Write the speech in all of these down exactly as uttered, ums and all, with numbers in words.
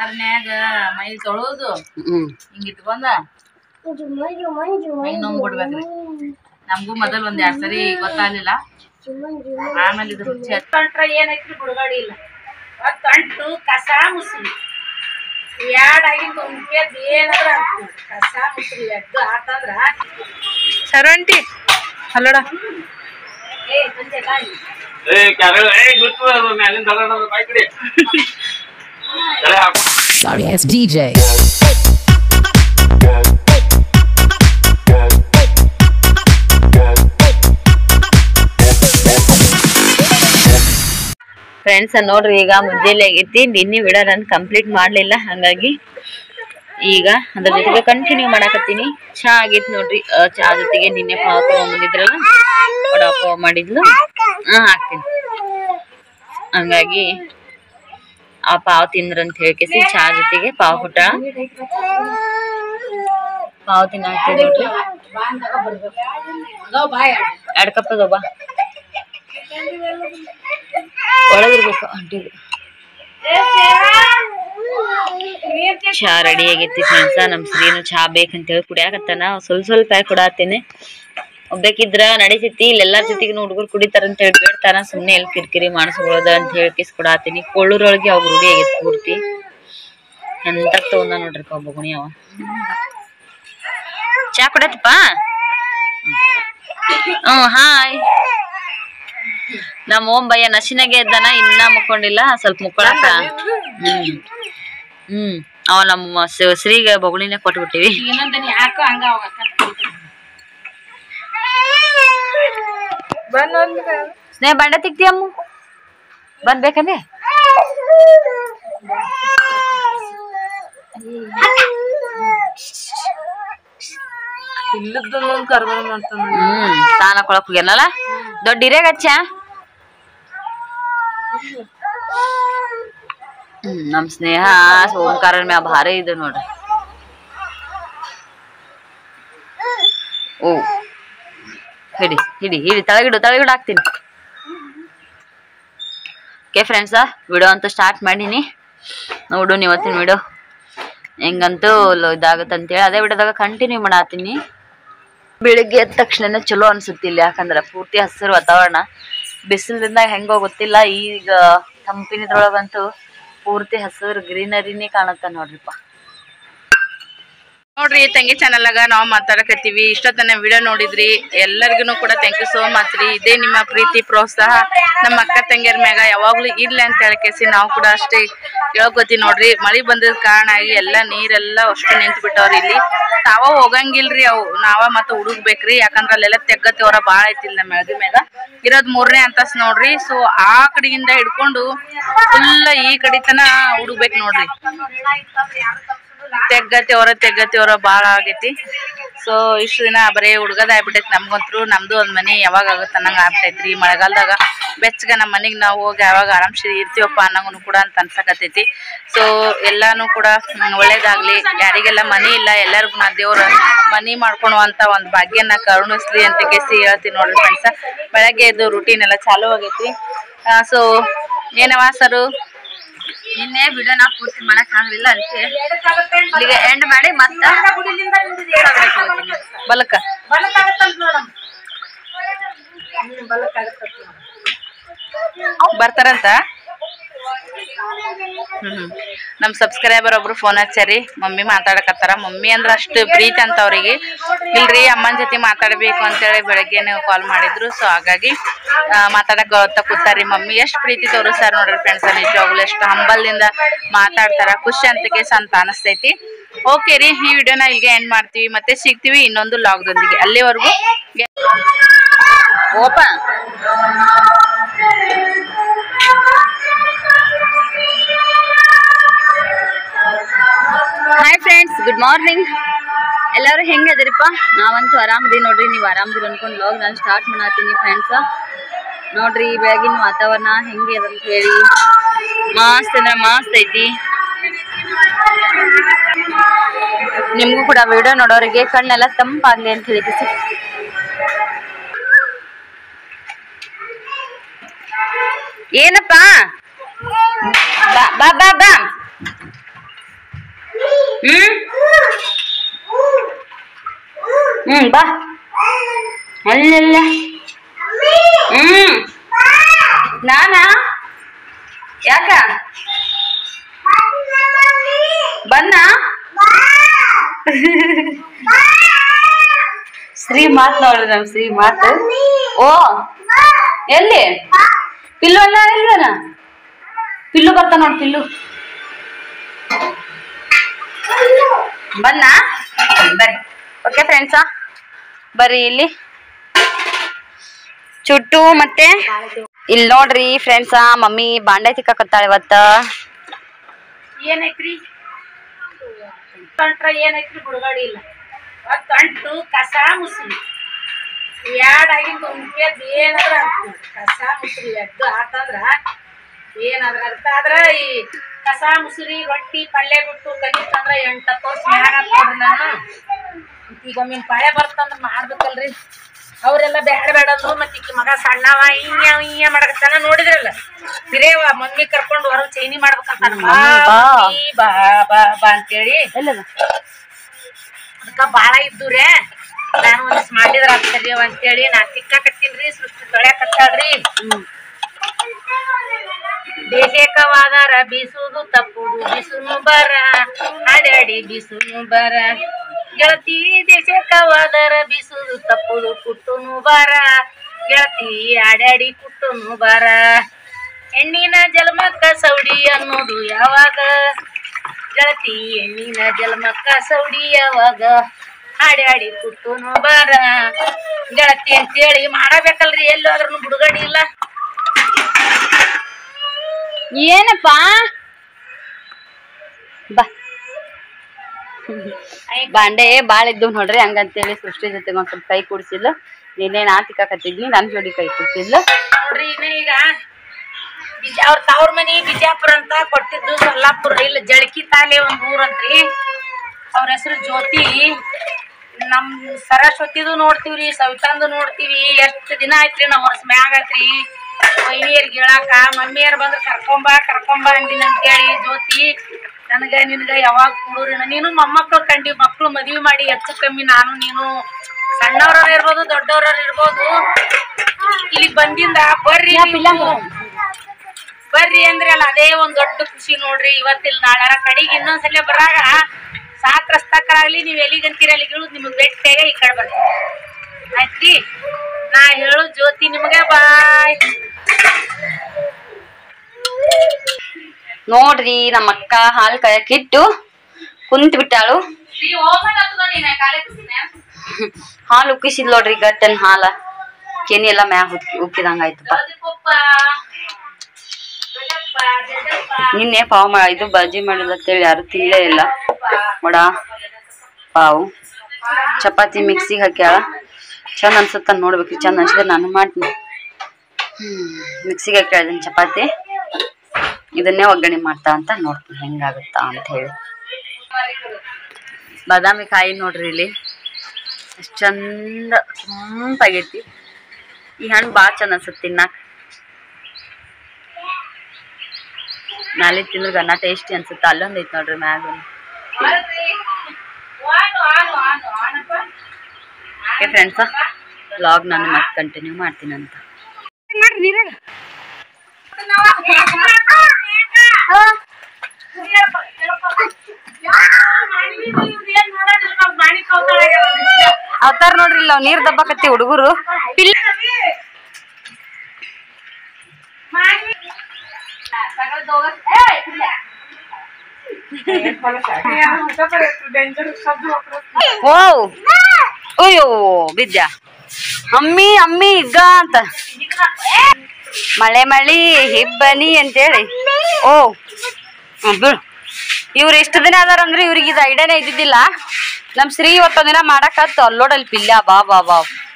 ಅರ್ನ್ಯಾಗ ಮೈ ತೊಳೋದು ಹಿಂಗ ಇಟ್ಕೊಂಡ ಮೈ ನೋವು ಬಿಡ್ಬೇಕ್ರಿ. ನಮಗೂ ಮೊದಲ್ ಒಂದ್ ಎರಡ್ ಸರಿ ಗೊತ್ತಾಗ್ಲಿಲ್ಲ, ಆಮೇಲೆ ಇದು ರುಚಿ ಹತ್ಕೊಂಡ್ರ ಏನೈತ್ರಿ ಬುಡಗಾಡಿ ಇಲ್ಲ. ತಂಟು ಕಸ ಮುಸ್ರಿ ಎರಡ್ ಆಗಿಂದ ಉಂಟೇದ್ ಏನಾದ್ರ ಕಸ ಮುಸ್ರಿ ಎದ್ದು ಆತಂದ್ರ ಸರಂಟಿ ಹಲ್ಲೋಡ ಏ ಸಂಜೆ ಬಾಯಿ ಏ ಕ್ಯಾರೆ ಏ ಬಿಟ್ಟು ಮ್ಯಾಲಿಂದ ದಗಡ ಬಾಯಿ ಕಡೆ Sorry ass D J. Friends ನೋಡ್ರಿ, ಈಗ ಮುಂಜಾನೆ ಆಗೈತಿ. ನಿನ್ನೆ ವಿಡಿಯೋ ನಾನು ಕಂಪ್ಲೀಟ್ ಮಾಡ್ಲಿಲ್ಲ, ಹಂಗಾಗಿ ಈಗ ಅದ್ರ ಜೊತೆಗೆ ಕಂಟಿನ್ಯೂ ಮಾಡಾಕತ್ತೀನಿ. ಚಾ ಆಗೈತಿ ನೋಡ್ರಿ. ಚಾ ಜೊತೆಗೆ ನಿನ್ನೆ ಪಾವ್ ತಗೊಂಡ್ಬಂದಿದ್ರಲ್ಲ, ವಡಾ ಪಾವ್ ಮಾಡಿದ್ಲು, ಹಾ ಹಾಕ್ತೀನಿ. ಹಂಗಾಗಿ ಆ ಪಾವ್ ತಿಂದ್ರಂತ ಹೇಳ್ಕೇಸಿ ಚಾ ಜೊತೆಗೆ ಪಾವ್ ಹುಟ್ಟ ಪಾವ್ ತಿನ್ನ ಹಾಕ್ತೀನಿ ನೋಡ್ರಿ. ಎರಡ್ ಕಪ್ ಅದಾವ, ಒಳಗಿರ್ಬೇಕು ಅಂಟಿದು. ಚಾ ರೆಡಿ ಆಗೈತಿ ಫ್ರೆಂಡ್ಸ. ನಮ್ ಶ್ರೀನು ಚಾ ಬೇಕಂತೇಳಿ ಕುಡಿಯಾಕತ್ತಾನ. ಸ್ವಲ್ಪ ಸ್ವಲ್ಪ ಕುಡಾತೀನಿ. ಒಬ್ಬಾಕಿದ್ರ ನಡಿತೈತಿ, ಇಲ್ಲೆಲ್ಲಾರ ಜೊತೆಗಿನ ಹುಡುಗರು ಕುಡಿತಾರಂತ ಹೇಳಿ ಬೇಡ್ತಾನ. ಸುಮ್ನೆ ಎಲ್ಲಿ ಕಿರಿಕಿರಿ ಮಾಡಿಸ್ಕೊಳ್ಳೋದ ಅಂತ ಹೇಳ್ಕಿಸ್ ಕೊಡಾತೀನಿ. ಕೊಳ್ಳೂರೊಳಗೆ ಅವ್ ರೂಢಿ ಆಗೈತಿ ಪೂರ್ತಿ. ಎಂತ ತಗೊಂಡ ನೋಡ್ರಿ ಒಬ್ಬ ಗುಣಿ ಅವ. ಚಾ ಕುಡತ್ತಪ್ಪ. ಹ್ಮ್ ಹಾಯ್. ನಮ್ಮ ಓಂ ಭಯ್ಯ ನಶಿನಾಗೆ ಇದ್ದಾನ, ಇನ್ನ ಮುಕ್ಕೊಂಡಿಲ್ಲ, ಸ್ವಲ್ಪ ಮುಕ್ಕೊಳಕ. ಹ್ಮ್ ಹ್ಮ್ ಅವ ನಮ್ಮ ಶ್ರೀಗೆ ಬಗುಣಿನೇ ಕೊಟ್ಬಿಟ್ಟಿವಿ. ಸ್ನೇಹ ಬಂಡೆ ತಿಕ್ತಿ ಅಮ್ಮ ಬಂದ್ಬೇಕಂದ್ರೆ ಹ್ಮ್ ತಾನ ಕೊಳಕ್ ಹೋಗ್ಯಾನಲ್ಲ ದೊಡ್ಡ ಹಿರಿಯಾಗ ಹಚ್ಚ. ಹ್ಮ್ ನಮ್ ಸ್ನೇಹ ಓಂಕಾರ ಮ್ಯಾ ಭಾರಿ ಇದೆ ನೋಡ್ರಿ. ಓ ಹಿಡಿ ಹಿಡಿ ಹಿಡಿ ತಳಗಿಡು ತಳಗಿಡು ಹಾಕ್ತೀನಿ. ಓಕೆ ಫ್ರೆಂಡ್ಸ, ವಿಡಿಯೋ ಅಂತೂ ಸ್ಟಾರ್ಟ್ ಮಾಡೀನಿ. ನೋಡು ಇವತ್ತಿನ ವಿಡಿಯೋ ಹೆಂಗಂತೂ ಇದಾಗತ್ತಂತೇಳಿ ಅದೇ ವಿಡಿಯೋದಾಗ ಕಂಟಿನ್ಯೂ ಮಾಡತ್ತೀನಿ. ಬೆಳಿಗ್ಗೆ ಎದ್ದ ತಕ್ಷಣ ಚಲೋ ಅನ್ಸುತ್ತಿಲ್ಲ, ಯಾಕಂದ್ರೆ ಪೂರ್ತಿ ಹಸಿರು ವಾತಾವರಣ. ಬಿಸಿಲಿಂದ ಹೆಂಗೋ ಗೊತ್ತಿಲ್ಲ, ಈಗ ತಂಪಿನದ್ರೊಳಗಂತೂ ಪೂರ್ತಿ ಹಸಿರು ಗ್ರೀನರಿನೇ ಕಾಣುತ್ತ ನೋಡ್ರಿಪ್ಪ. ನೋಡ್ರಿ ತಂಗಿ ಚಾನಲ್ನಾಗ ನಾವು ಮಾತಾಡಕತ್ತೀವಿ. ಇಷ್ಟೊತ್ತನ ವಿಡಿಯೋ ನೋಡಿದ್ರಿ, ಎಲ್ಲರಿಗೂ ಕೂಡ ಥ್ಯಾಂಕ್ ಯು ಸೋ ಮಚ್ ರೀ. ಇದೇ ನಿಮ್ಮ ಪ್ರೀತಿ ಪ್ರೋತ್ಸಾಹ ನಮ್ಮ ಅಕ್ಕ ತಂಗಿಯರ ಮ್ಯಾಗ ಯಾವಾಗ್ಲೂ ಇಲ್ಲ ಅಂತ ಹೇಳಕೇಸಿ ನಾವು ಕೂಡ ಅಷ್ಟೇ ಹೇಳ್ಕೊತೀವಿ ನೋಡ್ರಿ. ಮಳಿ ಬಂದದ ಕಾರಣ ಆಗಿ ಎಲ್ಲ ನೀರೆಲ್ಲ ಅಷ್ಟು ನಿಂತು ಬಿಟ್ಟವ್ರಿ. ಇಲ್ಲಿ ತಾವ ಹೋಗಂಗಿಲ್ರಿ, ಅವು ನಾವ ಮತ್ತ ಹುಡುಗ್ಬೇಕ್ರಿ. ಯಾಕಂದ್ರ ಅಲ್ಲೆಲ್ಲ ತೆಗ್ಗತ್ತಿವರ ಬಾಳ ಐತಿಲ್ ನಮ್ಮ ಮೆಳಗಿ ಮ್ಯಾಗ ಇರೋದ್ ಮೂರನೇ ಅಂತಸ್ ನೋಡ್ರಿ. ಸೊ ಆ ಕಡೆಗಿಂದ ಹಿಡ್ಕೊಂಡು ಫುಲ್ ಈ ಕಡೆ ತನ ಹುಡುಗ್ಬೇಕ್ ನೋಡ್ರಿ. ತೆಗ್ಗತಿ ಅವರ ತೆಗ್ಗತಿ ಅವರ ಬಾಳ ಆಗೈತಿ. ಸೊ ಇಷ್ಟು ದಿನ ಬರೀ ಹುಡ್ಗದ ಆಗ್ಬಿಟ್ಟೈತಿ ನಮ್ಗಂತ್ರು. ನಮ್ದು ಒಂದ್ ಮನಿ ಯಾವಾಗ ಆಗತ್ತ ಅನ್ನಂಗ ಆಗ್ತೈತ್ರಿ. ಮಳೆಗಾಲದಾಗ ಬೆಚ್ಚಗ ನಮ್ಮ ಮನಿಗ್ ನಾವು ಹೋಗಿ ಯಾವಾಗ ಆರಾಮ್ಸಿ ಇರ್ತೀವಪ್ಪ ಅನ್ನಂಗನು ಕೂಡ ಅಂತ ಅನ್ಸಕತೈತಿ. ಸೊ ಎಲ್ಲಾನು ಕೂಡ ಒಳ್ಳೇದಾಗ್ಲಿ. ಯಾರಿಗೆಲ್ಲ ಮನಿ ಇಲ್ಲ ಎಲ್ಲರಿಗೂ ನಾ ದೇವ್ರ ಮನಿ ಮಾಡ್ಕೊಳುವಂತ ಒಂದ್ ಭಾಗ್ಯನ ಕರುಣಿಸ್ಲಿ ಅಂತ ಕೇಸಿ ಹೇಳ್ತೀನಿ ನೋಡ್ರಿ ಫ್ರೆಂಡ್ಸ. ಬೆಳಗ್ಗೆ ಎದ್ದು ರೂಟೀನ್ ಎಲ್ಲ ಚಾಲು ಆಗೈತಿ. ಸೊ ಏನವಾ ಸರು ನಿನ್ನೆ ವಿಡಿಯೋ ನಾ ಪೂರ್ತಿ ಮಾಡಕ್ ಆಗ್ಲಿಲ್ಲ, ಅದಕ್ಕೆ ಇಲ್ಲಿಗೆ ಎಂಡ್ ಮಾಡಿ ಮತ್ತ ಬಲಕ ಬರ್ತಾರಂತ. ಹ್ಮ್ ನಮ್ ಸಬ್ಸ್ಕ್ರೈಬರ್ ಒಬ್ರು ಫೋನ್ ಹಚ್ಚಾರಿ, ಮಮ್ಮಿ ಮಾತಾಡಕತ್ತಾರ. ಮಮ್ಮಿ ಅಂದ್ರ ಅಷ್ಟು ಪ್ರೀತಿ ಅಂತ ಅವ್ರಿಗೆ. ಇಲ್ರಿ ಅಮ್ಮನ ಜೊತೆ ಮಾತಾಡ್ಬೇಕು ಅಂತೇಳಿ ಬೆಳಗ್ಗೆನೆ ಕಾಲ್ ಮಾಡಿದ್ರು. ಸೊ ಹಾಗಾಗಿ ಮಾತಾಡಕ್ ಕೂತಾರಿ. ಮಮ್ಮಿ ಎಷ್ಟ್ ಪ್ರೀತಿ ತೋರಿಸ್ತಾರ ನೋಡ್ರಿ ಫ್ರೆಂಡ್ಸ್. ನಿಜವಾಗ್ಲು ಎಷ್ಟು ಹಂಬಲ್ದಿಂದ ಮಾತಾಡ್ತಾರ, ಖುಷಿ ಅಂತ ಕೇಸ್ ಅಂತ ಅನಿಸ್ತೈತಿ. ಓಕೆ ರೀ, ಈ ವಿಡಿಯೋನ ಇಲ್ಲಿಗೆ ಎಂಡ್ ಮಾಡ್ತೀವಿ. ಮತ್ತೆ ಸಿಗ್ತೀವಿ ಇನ್ನೊಂದು ಲಾಗ್ದೊಂದಿಗೆ. ಅಲ್ಲಿವರೆಗೂ open hi friends, good morning. ಎಲ್ಲರೂ ಹೆಂಗದಿರಪ್ಪ? ನಾವಂತೂ ಆರಾಮದಿ ನೋಡ್ರಿ. ನೀವು ಆರಾಮದಿರಿ ಅನ್ಕೊಂಡು ಲಾಗ್ ನಾನು ಸ್ಟಾರ್ಟ್ ಮಾಡತ್ತೀನಿ ಫ್ರೆಂಡ್ಸ. ನೋಡ್ರಿ ಬೆಳಗಿನ ವಾತಾವರಣ ಹೆಂಗೆ ಅದಂತ ಹೇಳಿ. ಮಸ್ತ್ ಅಂದ್ರೆ ಮಸ್ತ್ ಐತಿ. ನಿಮ್ಗೂ ಕೂಡ ವಿಡಿಯೋ ನೋಡೋರಿಗೆ ಕಣ್ಣೆಲ್ಲ ತಂಪಾಗ್ಲಿ ಅಂತ ಹೇಳಿ. ಏನಪ್ಪಾ ಬಾ ಬಾ ಬಾ ಹ್ಮ್ ಹ್ಮ್ ಬಾ ಅಲ್ಲೆಲ್ಲ ಹ್ಮ್ ನಾನಾ ಯಾಕ ಬನ್ನ ಶ್ರೀ ಮಾತ್ ನೋಡ್ರಿ ನಮ್ ಶ್ರೀ ಮಾತು ಓ ಎಲ್ಲಿ ಪಿಲ್ಲು ಅಲ್ಲ ಎಲ್ಲಿದಾನ ಪಿಲ್ಲು ಬರ್ತಾ ನೋಡ್ ಪಿಲ್ಲು ಬನ್ನ ಬರ್ರಿ ಓಕೆ ಫ್ರೆಂಡ್ಸ ಬರ್ರಿ ಇಲ್ಲಿ ಚುಟ್ಟು ಮತ್ತೆ ಇಲ್ಲಿ ನೋಡ್ರಿ ಫ್ರೆಂಡ್ಸ ಮಮ್ಮಿ ಬಾಂಡೆ ತಿಕ್ಕಾಕತ್ತಾಳ ಇವತ್ತ ಏನೈತ್ರಿ ಕಂಟ್ರ ಏನೈತ್ರಿ ಬುಡಗಾಡಿ ಇಲ್ಲ ಕಂಟು ಕಸ ಮುಸ್ರಿ ಎರಡಾಗಿಂದ ಮುಖ್ಯದ್ ಏನಾದ್ರ ಕಸ ಮುಸ್ರಿ ಎದ್ದು ಆತಂದ್ರ ಏನಾದ್ರ ಅರ್ಥ ಆದ್ರ ಈ ಕಸ ಮುಸ್ರಿ ರೊಟ್ಟಿ ಪಲ್ಯ ಬಿಟ್ಟು ಕಲಿತಂದ್ರ ಎಂಟ ಹತ್ತು ವರ್ಷ ಮ್ಯಾಗ ನೋಡ್ರಿ ನಾನು ಈಗ ಒಮ್ಮಿನ ಪಾಳೆ ಬರ್ತಂದ್ರ ಮಾಡ್ಬೇಕಲ್ರಿ ಅವ್ರೆಲ್ಲ ಬೇಡ ಬೇಡ ಅಂದ್ರು ಮತ್ತೆ ಈಗ ಮಗ ಸಣ್ಣವ ಹಿಂಗ ಹಿಂಗ ಮಾಡಕತ್ತಾನ ನೋಡಿದ್ರಲ್ಲ ಹಿರೇವ ಮಮ್ಮಿ ಕರ್ಕೊಂಡು ಹೊರಗ್ ಚೈನಿ ಮಾಡ್ಬೇಕಂತ ಬಾ ಬಾ ಬಾ ಅಂತೇಳಿ ಅದಕ್ಕ ಬಾಳ ಇದ್ದೂರೇ ನಾನು ಒಂದಿಸ್ ಮಾಡಿದ್ರ ಆಗ್ತರಿಯವ ಅಂತೇಳಿ ನಾ ತಿಕ್ಕಾಕತ್ತೀನ್ರಿ ಸೃಷ್ಟಿ ತೊಳ್ಯಾಕತ್ತಾಳ್ರಿ ದೇಶಕವಾದರ ಬೀಸುದು ತಪ್ಪುದು ಬಿಸುನು ಬರ ಅಡ್ಯಾಡಿ ಬಿಸುನು ಬರ ಗೆಳತಿ ದೇಶಕವಾದರ ಬೀಸುದು ತಪ್ಪುದು ಕುಟ್ಟುನು ಬರ ಗೆಳತಿ ಅಡ್ಯಾಡಿ ಕುಟ್ಟುನು ಬರ ಹೆಣ್ಣಿನ ಜನ್ಮಕ್ಕ ಸೌಡಿ ಅನ್ನೋದು ಯಾವಾಗ ಗೆಳತಿ ಹೆಣ್ಣಿನ ಜನ್ಮಕ್ಕ ಸೌಡಿ ಯಾವಾಗ ಅಡ್ಯಾಡಿ ಕುಟ್ಟುನು ಬರ ಗೆಳತಿ ಅಂತೇಳಿ ಮಾಡಬೇಕಲ್ರಿ ಎಲ್ಲಾದ್ರೂ ಬುಡುಗಡಿ ಇಲ್ಲ ಏನಪ್ಪಾ ಬಾ ಬಾಂಡೆ ಬಾಳ ಇದ್ದು ನೋಡ್ರಿ ಹಂಗಂತೇಳಿ ಸೃಷ್ಟಿ ಜೊತೆ ಒಂದ್ ಸ್ವಲ್ಪ ಕೈ ಕುಡ್ಸಿದ್ಲು ನೀನೇನ್ ಆ ತಿಕ್ಕಾಕತ್ತಿದ್ನಿ ನನ್ ಜೋಡಿ ಕೈ ಕುಡ್ಸಿದ್ಲು ನೋಡ್ರಿ ಇನ್ನ ಈಗ ಅವ್ರ ತವ್ರ ಮನಿ ಬಿಜಾಪುರ ಅಂತ ಕೊಟ್ಟಿದ್ದು ಸೊಲ್ಲಾಪುರ ಇಲ್ಲ ಜಳಕಿ ತಾಲೆ ಒಂದ್ ಊರಂತ್ರಿ ಅವ್ರ ಹೆಸರು ಜ್ಯೋತಿ ನಮ್ ಸರಸ್ವತಿದು ನೋಡ್ತೀವ್ರಿ ಸವಿತಾಂದು ನೋಡ್ತೀವಿ ಎಷ್ಟ್ ದಿನ ಆಯ್ತ್ರಿ ನಾವ್ ವರ್ಷ ಮ್ಯಾಗ ಆಯ್ತ್ರಿ ಮೈನಿಯರ್ಗೆ ಹೇಳಾಕ ಮಮ್ಮಿಯರ್ ಬಂದ್ರ ಕರ್ಕೊಂಬ ಕರ್ಕೊಂಬ ಅಂದಿನ ಅಂತೇಳಿ ಜ್ಯೋತಿ ನನಗ ನಿನ್ಗ ಯಾವಾಗ ಕೂಡ್ರಿ ನೀನು ಮೊಮ್ಮಕ್ಳು ಕಂಡಿ ಮಕ್ಳು ಮದ್ವಿ ಮಾಡಿ ಹೆಚ್ಚು ಕಮ್ಮಿ ನಾನು ನೀನು ಸಣ್ಣವ್ರ ಇರ್ಬೋದು ದೊಡ್ಡವ್ರ ಇರ್ಬೋದು ಇಲ್ಲಿಗ್ ಬಂದಿಂದ ಬರ್ರಿ ಬರ್ರಿ ಅಂದ್ರೆ ಅಲ್ಲ ಅದೇ ಒಂದ್ ದೊಡ್ಡ ಖುಷಿ ನೋಡ್ರಿ ಇವತ್ತಿಲ್ ನಾಳಾರ ಕಡೆಗೆ ಇನ್ನೊಂದ್ಸಲ ಬರಾಗ ಸಾಕ್ ರಸ್ತಾಕರಾಗ್ಲಿ ನೀವ್ ಎಲ್ಲಿಗಂತೀರ ಅಲ್ಲಿಗೆ ಇಳುದ್ ನಿಮಗ್ ಬೆಟ್ಟಾಗ ಈ ಕಡೆ ಬರ್ತೀವಿ ಆಯ್ತ್ರಿ ನಾ ಹೇಳು ಜ್ಯೋತಿ ನಿಮ್ಗೆ ಬಾಯ್ ನೋಡ್ರಿ ನಮ್ಮ ಅಕ್ಕ ಹಾಲು ಕಾಯಕ್ಕಿಟ್ಟು ಕುಂತ್ ಬಿಟ್ಟಾಳು ಹಾಲು ಉಕ್ಕಿಸಿದ್ ನೋಡ್ರಿ ಗಟ್ಟನ್ ಹಾಲ ಕೆನಿ ಎಲ್ಲಾ ಮ್ಯಾಗ ಉಕ್ಕಿ ಉಕ್ಕಿದಂಗ ಆಯ್ತಪ್ಪ ನಿನ್ನೆ ಪಾವ್ ಮಾ ಇದು ಬಜ್ಜಿ ಮಾಡಿದಂತೇಳಿ ಯಾರು ತಿನ್ನಲೇ ಇಲ್ಲ ವಡ ಪಾವು ಚಪಾತಿ ಮಿಕ್ಸಿಗೆ ಹಾಕ್ಯಾಳ ಚಂದ ಅನ್ಸುತ್ತ ನೋಡ್ಬೇಕ್ರಿ ಚಂದ ಅನ್ಸಿದ್ರೆ ನಾನು ಮಾಡ್ತೀನಿ ಹ್ಮ್ ಮಿಕ್ಸಿಗೆ ಹಾಕ್ಯಾಳ ಚಪಾತಿ ಇದನ್ನೇ ಒಗ್ಗರಣೆ ಮಾಡ್ತಾ ಅಂತ ನೋಡ್ತೀನಿ ಹೆಂಗಾಗುತ್ತಾ ಅಂತ ಹೇಳಿ ಬಾದಾಮಿ ಕಾಯಿ ನೋಡ್ರಿ ಇಲ್ಲಿ ಎಷ್ಟು ಚಂದ ತಂಪಾಗೈತಿ ಈ ಹಣ್ಣು ಭಾಳ ಚಂದ ಅನ್ಸುತ್ತೆ ತಿನ್ನಾಕ ನಾಳೆ ತಿಂದ್ರೆ ಗನ್ನ ಟೇಸ್ಟಿ ಅನ್ಸುತ್ತೆ ಅಲ್ಲೊಂದು ಐತಿ ನೋಡ್ರಿ ಮ್ಯಾಗ ಓಕೆ ಫ್ರೆಂಡ್ಸ ವ್ಲಾಗ್ ನಾನು ಮತ್ತೆ ಕಂಟಿನ್ಯೂ ಮಾಡ್ತೀನಿ ಅಂತ ಅವತಾರ ನೋಡ್ರಿ ಇಲ್ಲ ನೀರ್ ದಬ್ಬಕತ್ತಿ ಹುಡುಗರು ಓ ಅಯ್ಯೋ ಬಿದ್ಯಾ ಅಮ್ಮಿ ಅಮ್ಮಿ ಈಗ ಅಂತ ಮಳೆ ಮಳಿ ಹಿಬ್ಬನಿ ಅಂತೇಳಿ ಓ ಬಿಡು ಇವ್ರು ಎಷ್ಟು ದಿನ ಅದಾರಂದ್ರೆ ಇವ್ರಿಗೆ ಇದು ಐಡಿಯಾನೇ ಇದ್ದಿದ್ದಿಲ್ಲ ನಮ್ ಶ್ರೀ ಇವತ್ತೊಂದಿನ ಮಾಡಕತ್ತು ಅಲ್ಲೋಡಲ್ಲಿ ಪಿಲ್ಯ ಬಾ ಬಾ ಬಾ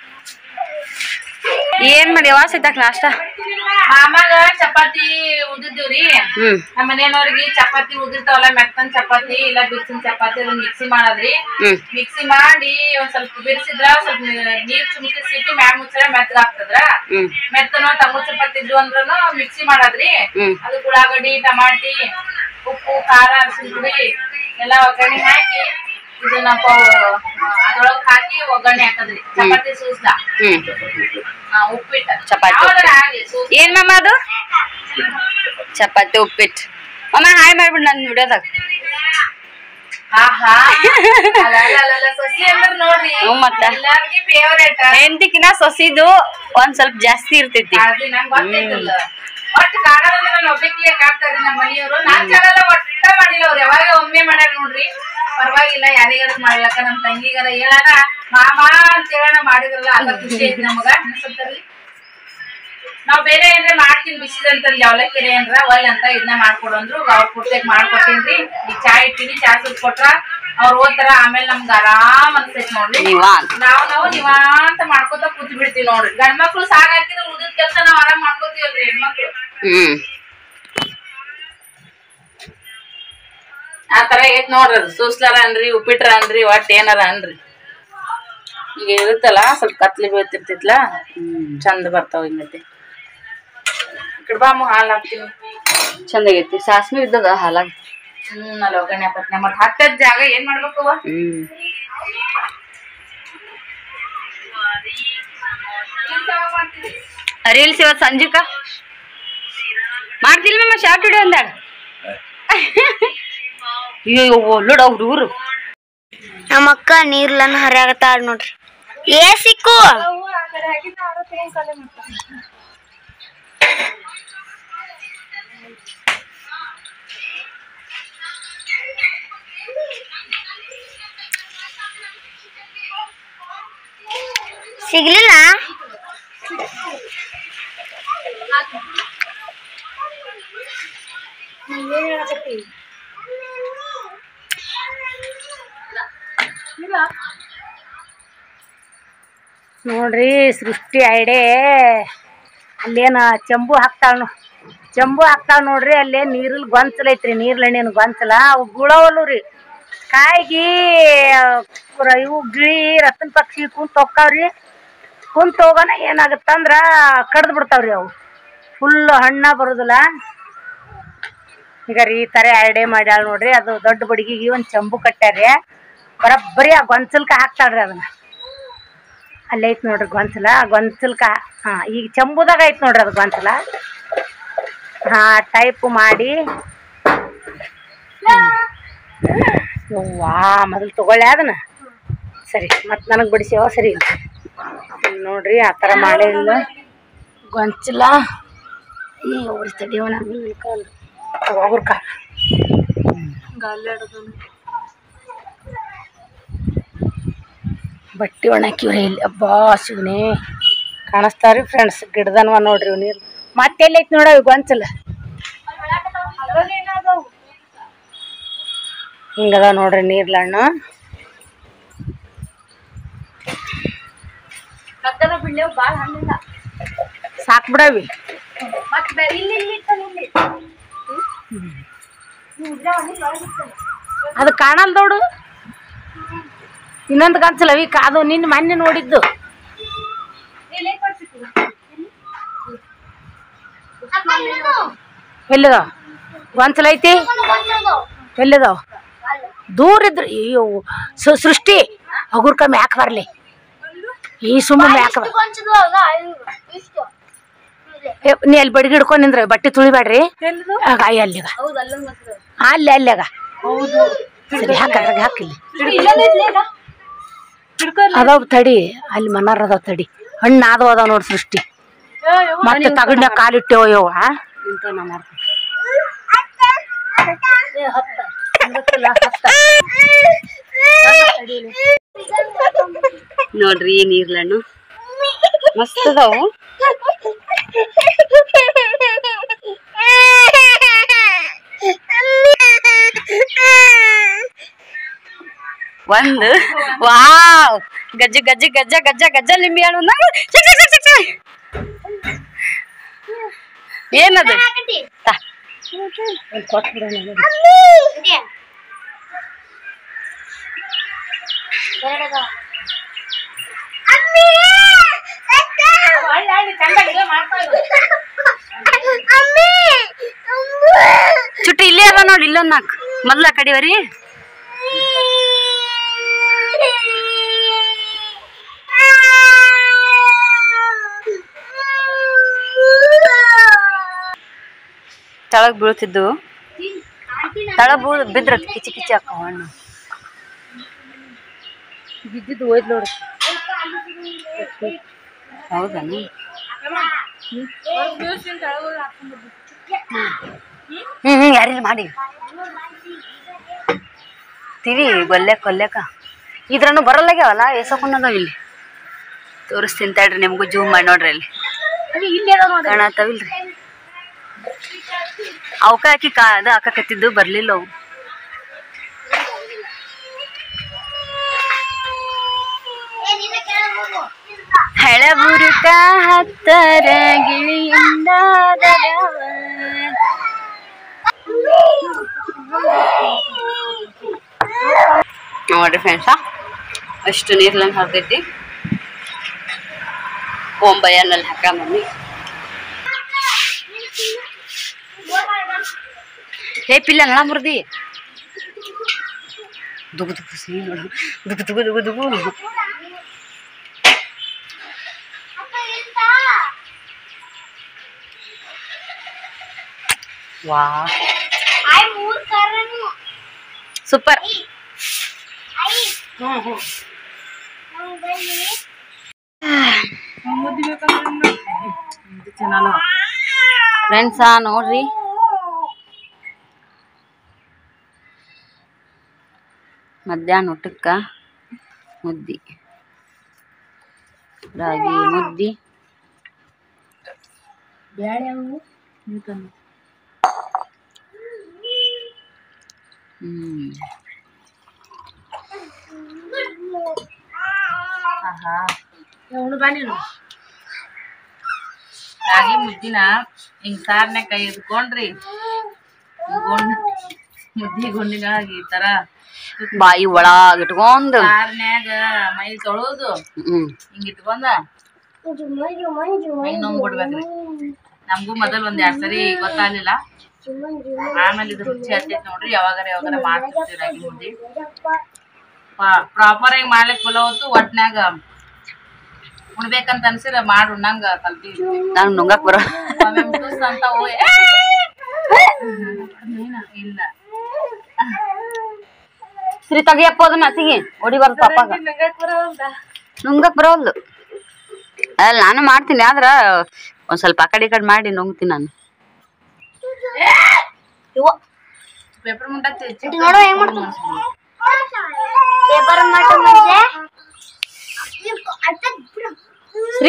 ಏನ್ ಮಾಡಿ ವಾಸಿತಾಕ ನಾಷ್ಟ ಮಾಮಾಗ ಚಪಾತಿ ಉದಿದ್ದೀವ್ರಿ ನಮ್ಮ ಮನೆಯವ್ರಿಗೆ ಚಪಾತಿ ಉದಿರ್ತಾವಲ್ಲ ಮೆತ್ತನ್ ಚಪಾತಿ ಇಲ್ಲ ಬಿಸಿನ ಚಪಾತಿ ಅದನ್ನ ಮಿಕ್ಸಿ ಮಾಡದ್ರಿ ಮಿಕ್ಸಿ ಮಾಡಿ ಒಂದ್ ಸ್ವಲ್ಪ ಬಿರ್ಸಿದ್ರ ಸ್ವಲ್ಪ ನೀರ್ ಚುಮುಕಿ ಸಿಟ್ಟು ಮ್ಯಾಗ ಮುಚ್ಚರ ಮೆತ್ತಗ ಆಗ್ತದ್ರ ಮೆತ್ತನ ತಂಗು ಚಪಾತಿ ಇದ್ವು ಅಂದ್ರೂ ಮಿಕ್ಸಿ ಮಾಡದ್ರಿ ಅದು ಉಳ್ಳಾಗಡ್ಡಿ ಟಮಾಟಿ ಉಪ್ಪು ಖಾರ ಅರಸಿನ ಪುಡಿ ಎಲ್ಲ ಒಗ್ಗರಣೆ ಹಾಕಿ ಇದನ್ನ ಅದ್ರೊಳಗ್ ಹಾಕಿ ಒಗ್ಗರಣೆ ಹಾಕದ್ರಿ ಚಪಾತಿ ಸೂಸ್ಲ ಉಪ್ಪಿಟ್ಟು ಚಪಾತಿ ಏನ್ ಮಮ್ಮ ಅದು ಚಪಾತಿ ಉಪ್ಪಿಟ್ಟು ಮಮ್ಮ ಹಾಯ್ ಮಾಡ್ಬಿಡ್ ನನ್ ವಿಡಿಯೋದಾಗ ಹೆಂಡತಿಕಿನ ಸೊಸಿದು ಒಂದ್ ಸ್ವಲ್ಪ ಜಾಸ್ತಿ ಇರ್ತೈತಿ ಒಟ್ಟು ಕಾಣಲ್ಲ ಒಬ್ಬಕ್ಕೆ ಕಾಡ್ತಾರ್ರಿ ನಮ್ಮ ಮನೆಯವರು ನಾನ್ ಚಾನಲ್ ಒಟ್ಟ ಮಾಡಿಲ್ಲ ಅವ್ರು ಯಾವಾಗ ಒಮ್ಮೆ ಮಾಡ್ಯಾರ ನೋಡ್ರಿ ಪರವಾಗಿಲ್ಲ ಯಾರಿಗಾರು ಮಾಡ್ಲಕ್ಕ ನಮ್ ತಂಗಿಗಾರ ಹೇಳಾರ ಮಾಮ ಅಂತ ಹೇಳೋಣ ಮಾಡಿದ್ರಲ್ಲ ಅದ ಖುಷಿ ಐತಿ ನಮಗ ಅನ್ಸತ್ತರಿ ನಾವ್ ಬೇರೆ ಏನ್ರ ಮಾಡ್ತೀನಿ ಬಿಸಿದಂತಂದ್ ಯಾವಲಕ್ಕಿರಿ ಏನ್ರ ಒಲ್ ಅಂತ ಇದನ್ನ ಮಾಡ್ಕೊಡಂದ್ರು ಅವ್ರ ಪೂರ್ತಿಯಾಗಿ ಮಾಡ್ಕೊಟ್ಟಿನ್ರಿ ಈಗ ಚಾ ಇಟ್ಟಿನಿ ಚಾ ಸುದ್ ಕೊಟ್ರ ಅವ್ರು ಓದ್ತಾರ ಆಮೇಲೆ ನಮ್ಗ ಆರಾಮ್ ಅನ್ಸೈತಿ ನೋಡ್ರಿ ನಾವ್ ನಾವು ನೀವಾ ಅಂತ ಮಾಡ್ಕೊತ ಕೂತ್ ಬಿಡ್ತೀವಿ ನೋಡ್ರಿ ಗಂಡ್ಮಕ್ಳು ಸಾಗ ಹಾಕಿದ್ರೆ ಉಳಿದ ಕೆಲ್ಸ ನಾವ್ ಆರಾಮ್ ಮಾಡ್ಕೋತೀವಲ್ರಿ ಹೆಣ್ಮಕ್ಳು ಹ್ಮ್ ಆತರ ಐತ್ ನೋಡ್ರಿ ಅದು ಸೂಸ್ಲಾರ ಅನ್ರಿ ಉಪ್ಪಿಟ್ರ ಅನ್ರಿ ಒಟ್ ಏನಾರ ಅನ್ರಿ ಈಗ ಇರುತ್ತಲ್ಲ ಸ್ವಲ್ಪ ಕತ್ಲಿ ಬೀಳ್ತಿರ್ತಿತ್ಲ ಚಂದ ಬರ್ತಾವ ಹಿಂಗತಿ ಕಡ್ಬಾಮು ಹಾಲ್ ಹಾಕ್ತೀನಿ ಚಂದಾಗೈತಿ ಸಾಸ್ಮಿ ಇದ್ದದ ಹಾಲಾಗ ಹ್ಮ್ ಅಲ್ಲಿ ಒಗ್ಗರಣೆ ಹಾಕತ್ನ ಮತ್ ಹತ್ತದ್ ಜಾಗ ಏನ್ ಮಾಡ್ಬೇಕವ ಹ್ಮ್ ರೀಲ್ಸ್ ಇವತ್ ಸಂಜಿಕ ಮಾಡ್ತಿಲ್ ಮಮ್ಮ ಶಾರ್ಟ್ ವಿಡಿಯೋ ಅಂದಾಳ ಅಯ್ಯೋ ನೋಡ ಅವ್ರ ಊರು ನಮ್ಮ ಅಕ್ಕ ನೀರ್ಲನ್ನ ಹರಿಯಾಗತ್ತಾಳ ನೋಡ್ರಿ ಏ ಸಿಕ್ಕು ಸಿಗ್ಲಿಲ್ಲ ನೋಡ್ರಿ ಸೃಷ್ಟಿ ಐಡೆ ಅಲ್ಲೇನ ಚೆಂಬು ಹಾಕ್ತಾಳ ಚೆಂಬು ಹಾಕ್ತಾಳ ನೋಡ್ರಿ ಅಲ್ಲೇ ನೀರಲ್ಲಿ ಗೊಂಚಲ ಐತ್ರಿ ನೀರ್ಲೆಣ್ಣಿನ ಗೊಂಚಲ ಅವು ಗುಳವಲ್ಲು ರೀ ಕಾಯಿಗಿ ಇವು ಗಿಳಿ ರತನ್ ಪಕ್ಷಿ ಕುಂತ ಹೋಗ್ತಾವ್ರಿ ಕುಂತ ಹೋಗೋಣ ಏನಾಗತ್ತಂದ್ರ ಕಡ್ದು ಬಿಡ್ತಾವ್ರಿ ಅವು ಫುಲ್ ಹಣ್ಣ ಬರುದಿಲ್ಲ ಈಗ ರೀ ಈ ತರ ಐಡೆ ಮಾಡ್ಯಾಳ ನೋಡ್ರಿ ಅದು ದೊಡ್ಡ ಬಡಗಿಗೆ ಒಂದ್ ಚೆಂಬು ಕಟ್ಟಾರ್ರಿ ಬರಬ್ಬರಿ ಆ ಗೊಂಚಲ್ಕ ಹಾಕ್ತಾಳ್ರಿ ಅದನ್ನ ಅಲ್ಲೇ ಐತ್ ನೋಡ್ರಿ ಗೊಂಚಲ ಗೊಂಚಲ್ಕ ಹಾ ಈಗ ಚೆಂಬುದಾಗ ಐತ್ ನೋಡ್ರಿ ಅದು ಗೊಂಚಲ ಹಾ ಟೈಪ್ ಮಾಡಿ ವಾ ಮೊದಲು ತಗೊಳ್ಳಿ ಅದನ್ನ ಸರಿ ಮತ್ ನನಗ್ ಬಿಡಿಸ್ಯಾವ ಸರಿ ನೋಡ್ರಿ ಆ ತರ ಮಾಡಿಲ್ಲ ಗೊಂಚಲ ಈ ಅವ್ರ ತಡಿಯೋಣ ಅವ್ರ ಕಾಲ ಬಟ್ಟೆ ಒಣಕಿವ್ರಿ ಇಲ್ಲಿ ಅಬ್ಬಾ ಶಿವನೇ ಕಾಣಿಸ್ತಾವ್ರಿ ಫ್ರೆಂಡ್ಸ್ ಗಿಡದನ್ವ ನೋಡ್ರಿ ನೀರು ಮತ್ತೆಲ್ಲ ಐತಿ ನೋಡವಿ ಗೊಂಚಲ ಹಿಂಗದ ನೋಡ್ರಿ ನೀರ್ಲಣ್ಣು ಸಾಕ್ ಬಿಡವಿ ಅದು ಕಾಣಲ್ ದೊಡ್ಡು ಇನ್ನೊಂದು ಗೊಂಚಲ ಅವಿ ಅದು ನಿನ್ನ ಮೊನ್ನೆ ನೋಡಿದ್ದು ಎಲ್ಲಿದಾವ ಗೊಂಚಲ ಐತಿ ಎಲ್ಲಿದಾವ ದೂರ ಇದ್ರಿ ಅಯ್ಯೋ ಸೃಷ್ಟಿ ಹಗುರ್ಕ ಮ್ಯಾಕ್ ಬರ್ಲಿ ಈ ಸುಮ್ಮನೆ ಮ್ಯಾಕ್ ನೀ ಅಲ್ಲಿ ಬಡಿಗೆ ಹಿಡ್ಕೊಂಡ್ ನಿಂದ್ರ ಬಟ್ಟೆ ತುಳಿಬೇಡ್ರಿ ಅಲ್ಲಿಗ ಅಲ್ಲಿ ಅಲ್ಲಾಗ ಸರಿ ಹಾಕದ್ರಾಗ ಹಾಕಿಲ್ಲ ಅದಾವ್ ತಡಿ ಅಲ್ಲಿ ಮನಾರ್ ಅದಾವ್ ತಡಿ ಹಣ್ಣು ಆದವ ಅದಾವ ನೋಡ್ ಸೃಷ್ಟಿ ಮತ್ತೆ ತಗಡ್ನ ಕಾಲಿಟ್ಟೆವ ಯವ್ವ ನೋಡ್ರಿ ಈ ನೀರ್ಲಣ್ಣು ಮಸ್ತ್ ಅದಾವು ಒಂದು ವಾವ್ ಗಜ್ಜ ಗಜ್ಜ ಗಜ್ಜ ಗಜ್ಜ ಗಜ್ಜ ಲಿಂಬಿ ಹಣ್ಣು ಏನದು ಚುಟ್ಟಿ ಇಲ್ಲೇ ಅದ ನೋಡಿ ಇಲ್ಲೊಂದ್ ನಾಲ್ಕು ಮೊದ್ಲ ಕಡಿವರಿ ತಳಗ್ ಬೀಳ್ತಿದ್ದು ತಳಗ್ ಬೀಳ್ ಬಿದ್ರ ಕಿಚಿ ಕಿಚಿ ಹಾಕವ ಹಣ್ಣು ಬಿದ್ದಿದ್ದು ಹೋಯ್ತು ನೋಡಿ. ಹೌದನ ಹ್ಮ್ ಹ್ಮ್ ಯಾರಿಲ್ಲ ಮಾಡಿ ತಿವಿ ಗೊಲ್ಲೆಕ್ ಕೊಲ್ಲೆಕ ಇದ್ರನ್ನು ಬರಲ್ಲಾಗ್ಯಾವಲ್ಲ ಎಸಕೊಂಡದಾವ ಇಲ್ಲಿ ತೋರಿಸ್ತೀನಿ ತಡ್ರಿ ನಿಮ್ಗೂ ಜೂಮ್ ಮಾಡಿ ನೋಡ್ರಿ ಅಲ್ಲಿ ಕಾಣತಾವಿಲ್ರಿ ಅವಕ ಹಾಕಿ ಕಾ ಅದು ಹಾಕಕತ್ತಿದ್ದು ಬರ್ಲಿಲ್ಲ ಅವು ಹಳಬುರುಕ ಹತ್ತರ ಗಿಳಿಯಿಂದ ನೋಡ್ರಿ ಫ್ರೆಂಡ್ಸ ಅಷ್ಟು ನೀರ್ಲಂಗ್ ಹರಿದೈತಿ ಒಂಬೈಯಲ್ಲಿ ಹಾಕ ಮಮ್ಮಿ ಹೇ ಪಿಲ್ಲ ನಳ ಮುರ್ದಿ ದುಗು ದುಗು ಸಿ ನೋಡು ದುಗು ದುಗು ದುಗು ದುಗು ವಾ ಸೂಪರ್ ಫ್ರೆಂಡ್ಸಾ ನೋಡ್ರಿ ಮಧ್ಯಾಹ್ನ ಊಟಕ್ಕ ಮುದ್ದಿ ರಾಗಿ ಮುದ್ದಿ ಹ್ಮ್ ರಾಗಿ ಮುದ್ದಿನ ಹಿಂಗ್ ಸಾರ್ನೆ ಕೈ ಇದ್ಕೊಂಡ್ರಿ ಮುದ್ದಿ ಗುಂಡಿನಾಗ ಈ ತರ ಬಾಯಿ ಒಳಗ ಇಟ್ಕೊಂಡ್ ಸಾರ್ನ್ಯಾಗ ಮೈ ತೊಳೋದು ಹ್ಮ್ ಹಿಂಗ್ ಇಟ್ಕೊಂಡ ಹಿಂಗ್ ನುಂಗ್ ಬಿಡ್ಬೇಕ್ರಿ. ನಮ್ಗೂ ಮೊದಲ್ ಒಂದ್ ಎರಡ್ ಸರಿ ಗೊತ್ತಾಗ್ಲಿಲ್ಲ, ಆಮೇಲೆ ಇದು ರುಚಿ ಹತ್ತೈತಿ ನೋಡ್ರಿ. ಯಾವಾಗಾರ ಯಾವಾಗಾರ ಮಾಡ್ತಿರ್ತೀವಿ ರಾಗಿ ಮುದ್ದಿ. ಪ್ರಾಪರ್ ಆಗಿ ಮಾಡ್ಲಿಕ್ ಬಲವತ್ತು ಒಟ್ನ್ಯಾಗ ಉಣ್ಬೇಕಂತ ಅನ್ಸಿರ ಮಾಡಿ ಉಣ್ಣಂಗ ಕಲ್ತಿ ನಂಗ್ ನುಂಗಕ್ ಬರೋ ಅಂತ ಇಲ್ಲ ಶ್ರೀ ತಗಿಯಪ್ಪ ಅದನ್ನ ಹಸಿಗೆ ಹೊಡಿಬಾರ್ದು ಪಾಪಾಗ ನುಂಗಕ್ ಬರೋಲ್ದು. ಅಲ್ಲ ನಾನು ಮಾಡ್ತೀನಿ ಆದ್ರ ಒಂದ್ ಸ್ವಲ್ಪ ಆ ಕಡೆ ಈ ಕಡೆ ಮಾಡಿ ನುಂಗ್ತೀನಿ ನಾನು. ಪೇಪರ್ ಮುಂಡತ್ತಿ ನೋಡು ಹೆಂಗ್ ಮಾಡ್ತೀನಿ ಪೇಪರ್ ಮಾಡ್ಕೊಂಡ್ರೆ ಶ್ರೀ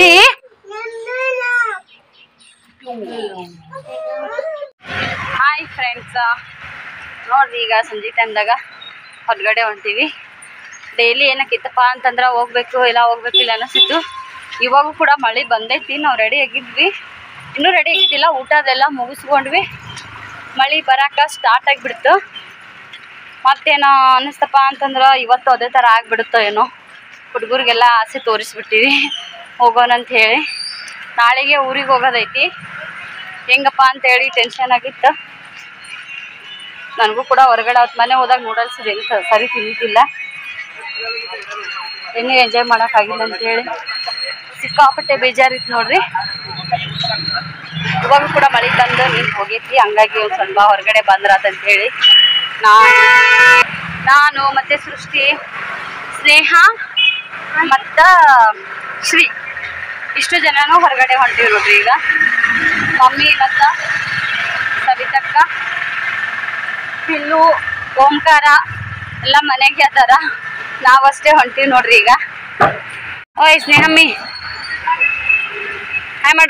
ಹಾಯ್ ಫ್ರೆಂಡ್ಸ್, ನೋಡ್ರಿ ಈಗ ಸಂಜೆ ಟೈಮ್ದಾಗ ಹೊರಗಡೆ ಹೊಂಟೀವಿ. ಡೈಲಿ ಏನಕ್ಕಿತ್ತಪ್ಪ ಅಂತಂದ್ರ ಹೋಗ್ಬೇಕು ಇಲ್ಲ ಹೋಗ್ಬೇಕು ಇಲ್ಲ ಅನಿಸಿತ್ತು. ಇವಾಗೂ ಕೂಡ ಮಳೆ ಬಂದೈತಿ, ನಾವು ರೆಡಿ ಆಗಿದ್ವಿ. ಇನ್ನೂ ರೆಡಿ ಆಗಿದ್ದಿಲ್ಲ, ಊಟ ಅದೆಲ್ಲ ಮುಗಿಸ್ಕೊಂಡ್ವಿ. ಮಳೆ ಬರಾಕ ಸ್ಟಾರ್ಟ್ ಆಗಿಬಿಡ್ತು. ಮತ್ತೇನೋ ಅನ್ನಿಸ್ತಪ್ಪ ಅಂತಂದ್ರೆ ಇವತ್ತು ಅದೇ ಥರ ಆಗಿಬಿಡುತ್ತೋ ಏನೋ. ಹುಡುಗರಿಗೆಲ್ಲ ಆಸೆ ತೋರಿಸ್ಬಿಟ್ಟಿವಿ ಹೋಗೋಣಂತ ಹೇಳಿ. ನಾಳೆಗೆ ಊರಿಗೆ ಹೋಗೋದೈತಿ. ಹೆಂಗಪ್ಪ ಅಂತೇಳಿ ಟೆನ್ಷನ್ ಆಗಿತ್ತು ನನಗೂ ಕೂಡ. ಹೊರಗಡೆ ಅವತ್ತು ಮನೆ ಹೋದಾಗ ನೂಡಲ್ಸ್ ಏನು ಸರಿ ತಿಂದಿದ್ದಿಲ್ಲ, ಇನ್ನೂ ಎಂಜಾಯ್ ಮಾಡೋಕ್ಕಾಗಿಲ್ಲ ಅಂತೇಳಿ ಸಿಕ್ಕಾಪಟ್ಟೆ ಬೇಜಾರಿತ್ತು ನೋಡ್ರಿ. ಇವಾಗ ಕೂಡ ಮಳೆ ಬಂದು ನೀರು ಹೋಗೈತಿ, ಹಂಗಾಗಿ ಒಂದು ಸ್ವಲ್ಪ ಹೊರಗಡೆ ಬಂದ್ರಾತಂತೇಳಿ ನಾನು ನಾನು ಮತ್ತು ಸೃಷ್ಟಿ, ಸ್ನೇಹ ಮತ್ತು ಶ್ರೀ ಇಷ್ಟು ಜನನೂ ಹೊರಗಡೆ ಹೊಂಟಿವಿ ನೋಡ್ರಿ. ಈಗ ಮಮ್ಮಿ ಮತ್ತು ಸವಿತಕ್ಕ, ಪಿಲ್ಲು, ಓಂಕಾರ ಎಲ್ಲ ಮನೆಗೆ ಅದಾರ. ನಾವಷ್ಟೇ ಹೊಂಟಿವಿ ನೋಡ್ರಿ ಈಗ. ಓಯ್ ಸ್ನೇಹಮ್ಮಿ ಹಾಯ್ ಮಾಡು.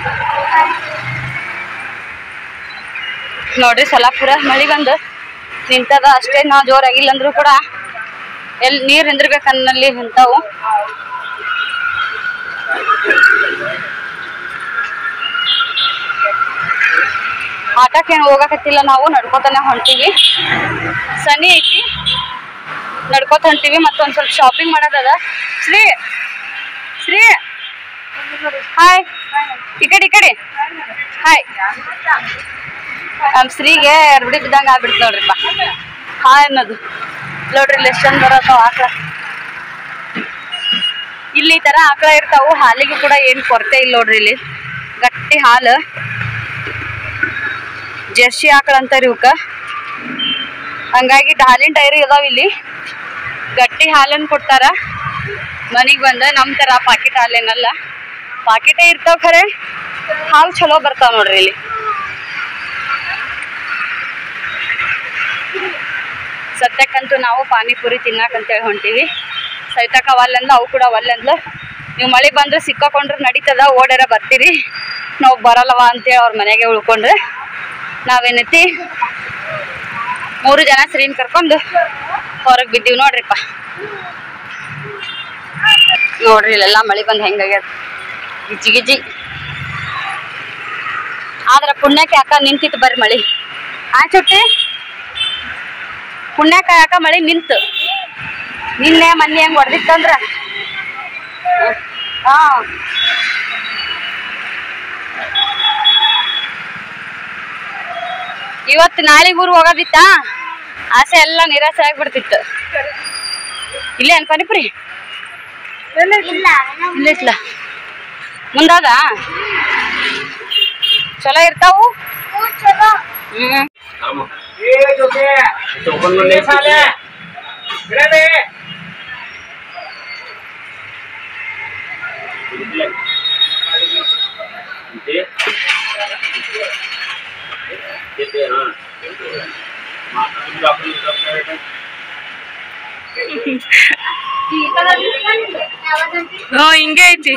ನೋಡ್ರಿ ಸೊಲ್ಲಾಪುರ ಮಳೆ ಬಂದು ನಿಂತದ ಅಷ್ಟೇ. ನಾವು ಜೋರಾಗಿಲ್ಲ ಅಂದ್ರೂ ಕೂಡ ಎಲ್ಲಿ ನೀರು ನಿಂದಿರ್ಬೇಕನ್ನಲ್ಲಿ ನಿಂತಾವು. ಆಟಕ್ಕೇನು ಹೋಗಕತ್ತಿಲ್ಲ, ನಾವು ನಡ್ಕೋತಾನೆ ಹೊಂಟೀವಿ. ಸನಿ ಐತಿ, ನಡ್ಕೋತ ಹೊಂಟೀವಿ. ಮತ್ತೊಂದು ಸ್ವಲ್ಪ ಶಾಪಿಂಗ್ ಮಾಡೋದದ. ಶ್ರೀ ಶ್ರೀ ಹಾಯ್, ಈ ಕಡೆ ಈ ಕಡೆ ಹಾಯ್. ನಮ್ಮ ಶ್ರೀಗೆ ಎರಬಿಡಿ ಬಿದ್ದಂಗೆ ಆಗ್ಬಿಡ್ತು ನೋಡ್ರಿಪ್ಪ ಹಾಯ್ ಅನ್ನೋದು. ನೋಡ್ರಿ ಇಲ್ಲಿ ಎಷ್ಟು ಚಂದ ಬರೋದು ಆಕಳ. ಇಲ್ಲಿ ಈ ಥರ ಆಕಳ ಇರ್ತಾವು. ಹಾಲಿಗೆ ಕೂಡ ಏನು ಕೊರತೆ ಇಲ್ಲ ನೋಡ್ರಿ. ಇಲ್ಲಿ ಗಟ್ಟಿ ಹಾಲು. ಜರ್ಸಿ ಆಕಳ ಅಂತಾರ ಇವಕ್ಕ. ಹಂಗಾಗಿ ಹಾಲಿನ ಡೈರಿ ಅದಾವ ಇಲ್ಲಿ. ಗಟ್ಟಿ ಹಾಲನ್ನು ಕೊಡ್ತಾರ ಮನಿಗ್ ಬಂದ. ನಮ್ ತರ ಪಾಕೆಟ್ ಹಾಲೇನಲ್ಲ, ಪಾಕೆಟೇ ಇರ್ತಾವ ಖರೆ ಹಾಲು ಚಲೋ ಬರ್ತಾವ ನೋಡ್ರಿ ಇಲ್ಲಿ. ಸದ್ಯಕ್ಕಂತೂ ನಾವು ಪಾನಿಪುರಿ ತಿನ್ನಾಕಂತೇಳಿ ಹೊಂಟೀವಿ. ಸೈತಕ್ಕ ಒಲ್ಲೆಂದ್ಲ, ಅವು ಕೂಡ ಒಲ್ಲೆಂದ್ಲ. ನೀವು ಮಳೆ ಬಂದ್ರೆ ಸಿಕ್ಕಾಕೊಂಡ್ರೆ ನಡೀತದ, ಓಡ್ಯಾರ ಬರ್ತೀರಿ. ನಾವು ಬರಲ್ಲವ ಅಂತೇಳಿ ಅವ್ರ ಮನೆಗೆ ಉಳ್ಕೊಂಡ್ರೆ ನಾವೇನೈತಿ ಮೂರು ಜನ ಶ್ರೀನ್ ಕರ್ಕೊಂಡು ಹೊರಗೆ ಬಿದ್ದೀವಿ ನೋಡ್ರಿಪ್ಪ. ನೋಡ್ರಿ ಇಲ್ಲೆಲ್ಲ ಮಳೆ ಬಂದು ಹೆಂಗಾಗ್ಯದ ಗಿಜಿ ಗಿಜಿ. ಆದ್ರ ಪುಣ್ಯಕ್ಕೆ ಯಾಕ ನಿಂತಿತ್ತು ಬರ್ರಿ ಮಳಿ. ಆ ಚುಟ್ಟಿ ಪುಣ್ಯಕ್ಕ ಯಾಕ ಮಳಿ ನಿಂತು. ನಿನ್ನೆ ಮೊನ್ನೆ ಹೆಂಗ್ ಹೊಡೆದಿತ್ತಂದ್ರ ಹಾ ಇವತ್ತು ನಾಳೆಗೆ ಊರು ಹೋಗೋದಿತ್ತ, ಆಸೆ ಎಲ್ಲ ನಿರಾಸೆ ಆಗ್ಬಿಡ್ತಿತ್ತು. ಇಲ್ಲೇ ಅನ್ ಪಾನಿಪುರಿ ಇಲ್ಲ ಇಟ್ಲ ಮುಂದಾದ ಚಲೋ ಇರ್ತಾವು. ಹ್ಮ್ ಹಿಂಗೆ ಐತಿ.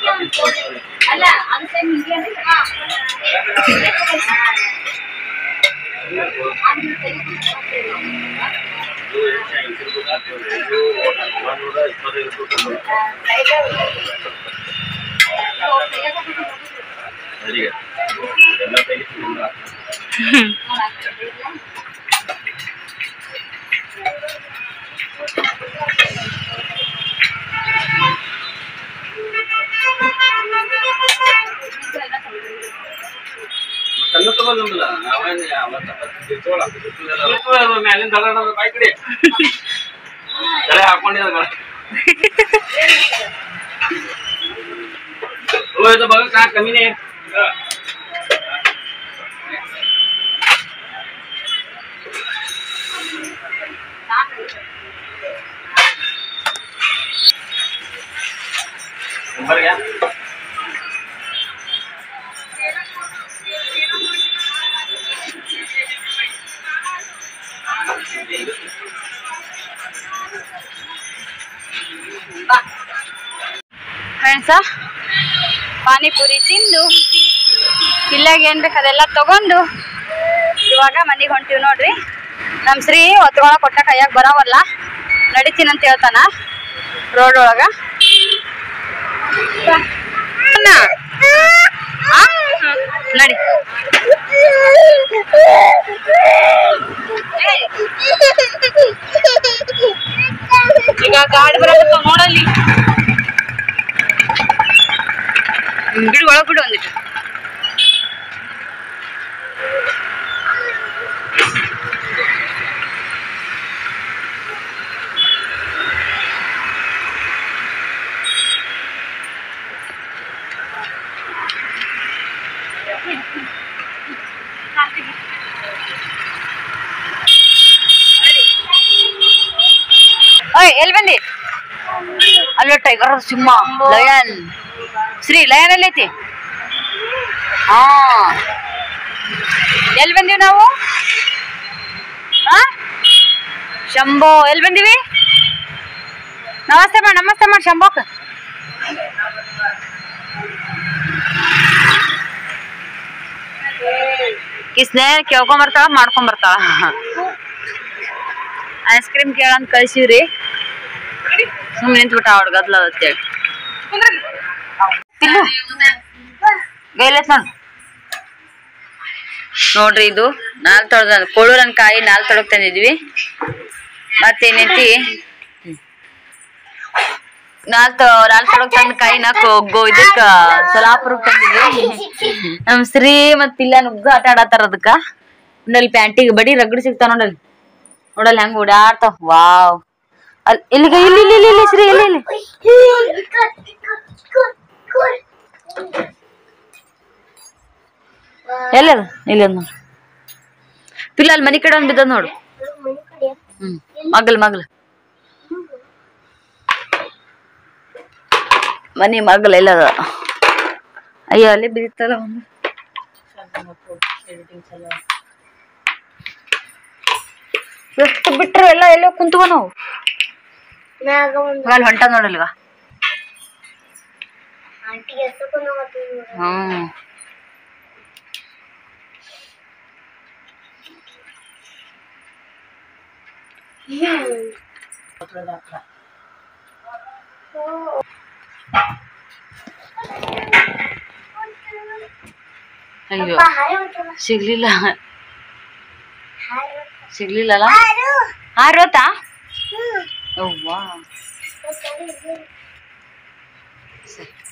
कमी नंबर क्या ಫ್ರೆಂಡ್ಸ, ಪಾನಿಪುರಿ ತಿಂದು ಇಲ್ಲಾಗ ಏನ್ ಬೇಕು ಅದೆಲ್ಲ ತಗೊಂಡು ಇವಾಗ ಮನೆಗೆ ಹೊಂಟಿವಿ ನೋಡ್ರಿ. ನಮ್ ಶ್ರೀ ಒತ್ಕೊಳ ಕೊಟ್ಟ ಕೈಯಾಗ ಬರವಲ್ಲ, ನಡಿತೀನಂತ ಹೇಳ್ತಾನ ರೋಡ್ ಒಳಗ. ನಡಿ ಈಗ ಗಾಡಿ ಬರತ್ತ ನೋಡಲ್ಲಿ. ಬಿಡು ಒಳಗ್ ಬಿಡು ಒಂದಿಟ್ಟು. ಓಯ್ ಎಲ್ಲಿ ಬಂದಿ? ಅಲ್ಲೋ ಟೈಗರ್, ಸಿಂಹ, ಲಯನ್. ಶ್ರೀ ಲಯನ್ ಎಲ್ಲ ಐತಿ? ಹಾ, ಎಲ್ಲಿ ಬಂದೀವಿ ನಾವು? ಹಾ ಶಂಭೋ. ಎಲ್ಲಿ ಬಂದೀವಿ? ನಮಸ್ತೆ ಮಾಡಿ ನಮಸ್ತೆ ಮಾಡಿ ಶಂಭೋಕ್. ಕಿಸ್ನೆ ಕೇಳ್ಕೊಂಬರ್ತಾಳ, ಮಾಡ್ಕೊಂಬರ್ತಾಳ. ಐಸ್ ಕ್ರೀಮ್ ಕೇಳಂತ ಕಳ್ಸಿವ್ರಿ, ಸುಮ್ಮನೆ ನಿಂತ್ಬಿಟ್ಟ ಅವ್ರ ಗದ್ಲ ಅಂತೇಳಿ. ಗೈಲತ್ ನೋಡ್ ನೋಡ್ರಿ, ಇದು ನಾಲ್ ತೊಳ್ದ ಕೋಳೂರನ್ ಕಾಯಿ ನಾಲ್ ತೊಳಕ್ ತಂದಿದ್ವಿ. ಮತ್ತೇನೈತಿ ನಾಲ್ ತೊ ನಾಲ್ ತೊಳಕ್ ತಂದ ಕಾಯಿನ ಇದಕ್ಕ ಸೊಲಾಪುರಕ್ ತಂದಿದ್ವಿ. ನಮ್ ಶ್ರೀ ಮತ್ ಇಲ್ಲ ನುಗ್ಗ ಆಟ ಆಡತ್ತಾರ. ಅದಕ್ಕ ನಲ್ಲಿ ಪ್ಯಾಂಟಿಗೆ ಬಡಿ ರಗಡ್ ಸಿಗ್ತಾವ ನೋಡಲ್ಲಿ. ನೋಡಲ್ ಹೆಂಗ ಓಡಾಡ್ತಾವ. ವಾವ್, ಅಲ್ಲಿ ಇಲ್ಲಿಗ ಇಲ್ಲಿ ಇಲ್ಲಿ ಇಲ್ಲಿ ಇಲ್ಲಿ ಶ್ರೀ ಇಲ್ಲಿ ಇಲ್ಲಿ ಎಲ್ಲದ ಇಲ್ಲಿ ನೋಡ್ರಿ. ಪಿಲ್ಲ ಅಲ್ಲಿ ಮನಿ ಕಡೆ ಒಂದ್ ಬಿದ್ದದ್ ನೋಡು. ಹ್ಮ್ ಮಗ್ಲ್ ಮಗ್ಲ್ ಮನಿ ಮಗ್ಲ ಎಲ್ಲ ಅಯ್ಯೋ ಅಲ್ಲಿ ಬಿದ್ದಿತ್ತಲ್ಲ ಒಂದು. ಎಷ್ಟು ಬಿಟ್ರು ಎಲ್ಲ ಎಲ್ಲೋ ಕುಂತ್ಕೊ ನಾವು ಅಲ್ಲಿ ಹೊಂಟ ನೋಡಲ್ವಾ. ಹ್ಮ್ ಅಯ್ಯೋ ಸಿಗ್ಲಿಲ್ಲ ಸಿಗ್ಲಿಲ್ಲಲ್ಲ. ಆರೋತಾ ಅವ್ವಾ ಸರಿ